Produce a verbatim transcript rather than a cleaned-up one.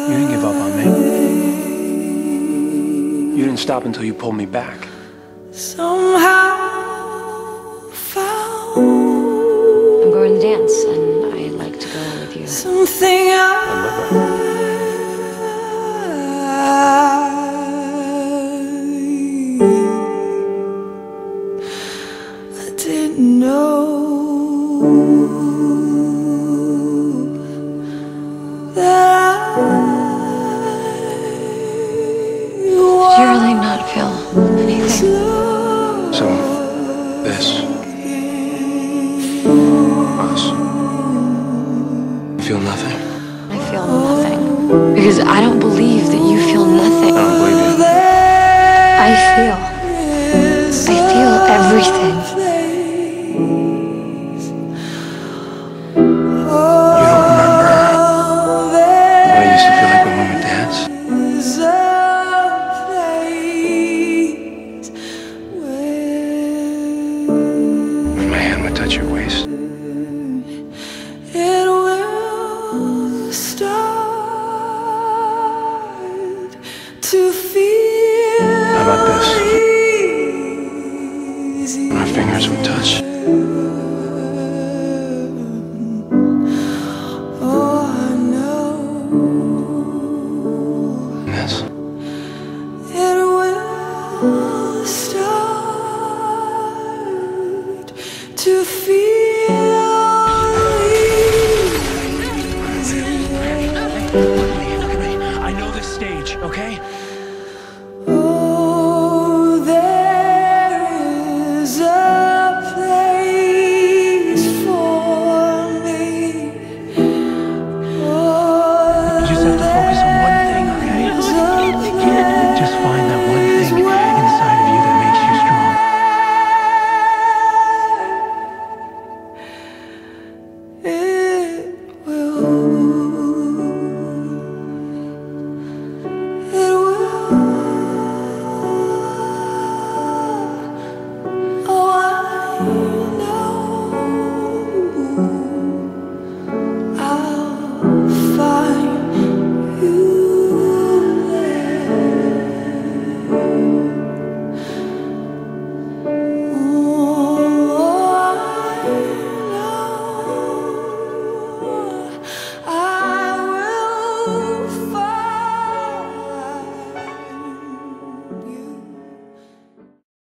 You didn't give up on me. You didn't stop until you pulled me back. Somehow found I'm going to dance, and I'd like to go with you. something I, I didn't know that I Did you really not feel anything? So, this. Us. You feel nothing? I feel nothing. Because I don't believe that you feel nothing. I don't believe you. I feel. I feel everything. You don't remember what I used to feel like when we would dance? When my hand would touch your waist? It will start to feel. How about this? Easy. When our fingers would touch? Oh, I know This? it will start to feel easy.